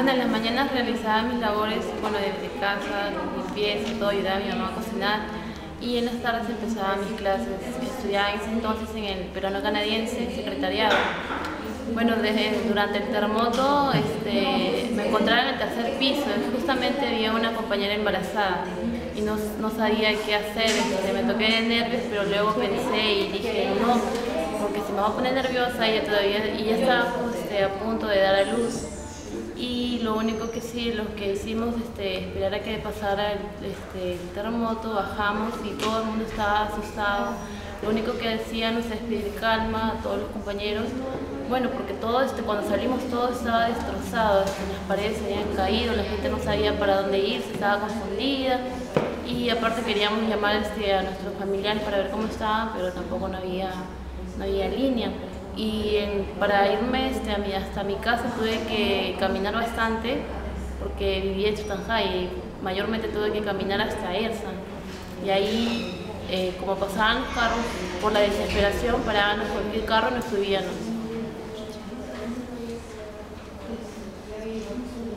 Bueno, en las mañanas realizaba mis labores, bueno, desde casa, limpieza, todo, ayudaba a mi mamá a cocinar. Y en las tardes empezaba mis clases. Estudiaba en ese entonces en el peruano canadiense, secretariado. Bueno, durante el terremoto me encontraba en el tercer piso. Justamente había una compañera embarazada y no sabía qué hacer. Me toqué de nervios, pero luego pensé y dije no, porque si me voy a poner nerviosa, ella estaba a punto de dar a luz. Y lo único que sí, lo que hicimos, esperar a que pasara el terremoto, bajamos y todo el mundo estaba asustado. Lo único que decían es pedir calma a todos los compañeros. Bueno, porque todo cuando salimos todo estaba destrozado, las paredes se habían caído, la gente no sabía para dónde irse, estaba confundida. Y aparte queríamos llamar a nuestros familiares para ver cómo estaban, pero tampoco no había línea. Y para irme hasta mi casa tuve que caminar bastante porque vivía en Chutanjá y mayormente tuve que caminar hasta Ersan. Y ahí, como pasaban los carros, por la desesperación parábamos cualquier carro y nos subíamos.